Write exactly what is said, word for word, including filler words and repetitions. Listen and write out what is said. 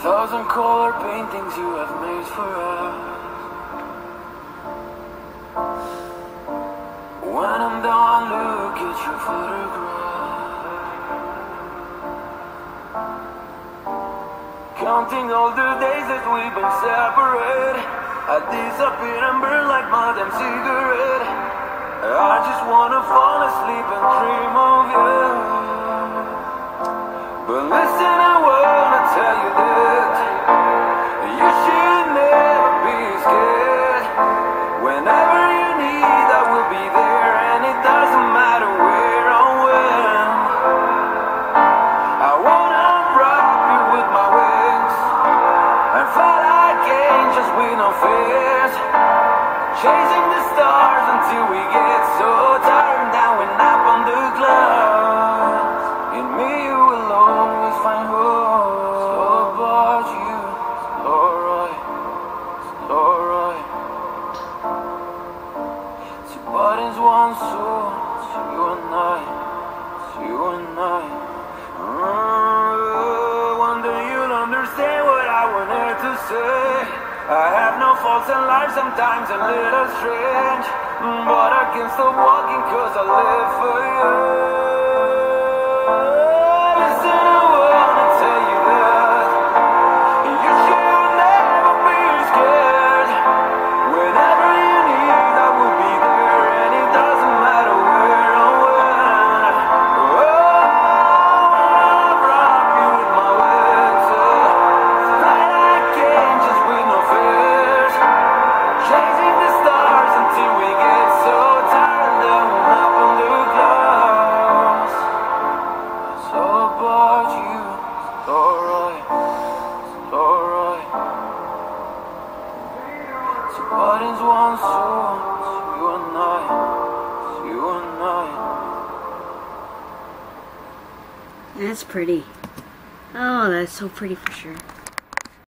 thousand color paintings you have made for us. When I'm done, look at your photograph, counting all the days that we've been separate. I disappear and burn like my damn cigarette. I just wanna fall asleep and dream of you. But listen, I wanna tell you that you should never be scared. Whenever you need, I will be there, and it doesn't matter where or when. I wanna wrap you with my wings and fly like angels with no fears, chasing the stars until we get so tired that we're up on the clouds. In me you will always find hope. It's all about you. It's alright. It's alright. Two bodies, one soul. It's you and I. It's you and I. uh, One day you'll understand what I wanted to say. I have no faults in life, sometimes a little strange, but I can't stop walking cause I live for you. Listen, I wanna tell you that you should never be scared. Whenever you need, I will be there, and it doesn't matter where or when. Oh, I'll wrap you with my wings, fly like angels with no fears, chasing the stars until we get so tired that we're up on the clouds. It's all about you. It's alright. It's alright. Two bodies, one soul. It's you and I. It's you and I. That's pretty. Oh, that's so pretty for sure.